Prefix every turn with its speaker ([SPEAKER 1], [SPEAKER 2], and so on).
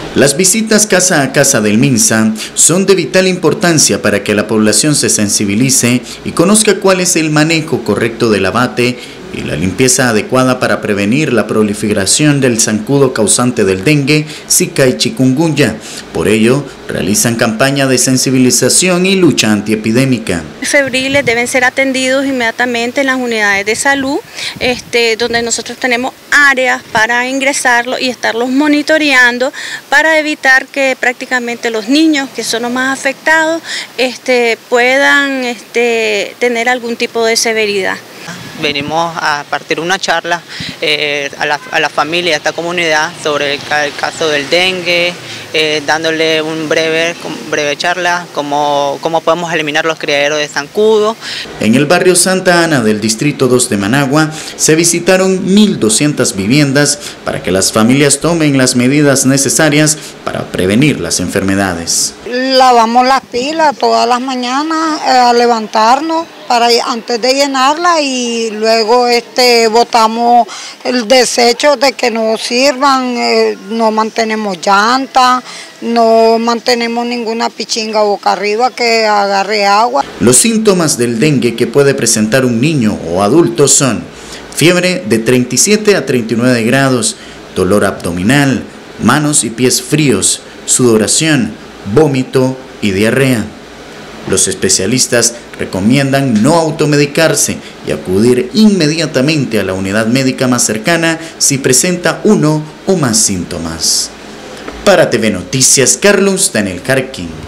[SPEAKER 1] Las visitas casa a casa del MINSA son de vital importancia para que la población se sensibilice y conozca cuál es el manejo correcto del abate y la limpieza adecuada para prevenir la proliferación del zancudo causante del dengue, zika y chikungunya. Por ello, realizan campaña de sensibilización y lucha antiepidémica.
[SPEAKER 2] Febriles deben ser atendidos inmediatamente en las unidades de salud, donde nosotros tenemos áreas para ingresarlos y estarlos monitoreando para evitar que prácticamente los niños, que son los más afectados, puedan tener algún tipo de severidad.
[SPEAKER 3] Venimos a partir una charla a la familia, a esta comunidad sobre el caso del dengue, dándole un breve charla, cómo podemos eliminar los criaderos de zancudo.
[SPEAKER 1] En el barrio Santa Ana del distrito 2 de Managua se visitaron 1.200 viviendas para que las familias tomen las medidas necesarias para prevenir las enfermedades.
[SPEAKER 4] Lavamos las pilas todas las mañanas al levantarnos antes de llenarla y luego botamos el desecho de que no sirvan, no mantenemos llanta, no mantenemos ninguna pichinga boca arriba que agarre agua.
[SPEAKER 1] Los síntomas del dengue que puede presentar un niño o adulto son fiebre de 37 a 39 grados, dolor abdominal, manos y pies fríos, sudoración, vómito y diarrea. Los especialistas recomiendan no automedicarse y acudir inmediatamente a la unidad médica más cercana si presenta uno o más síntomas. Para TV Noticias, Carlos Daniel Jarquín.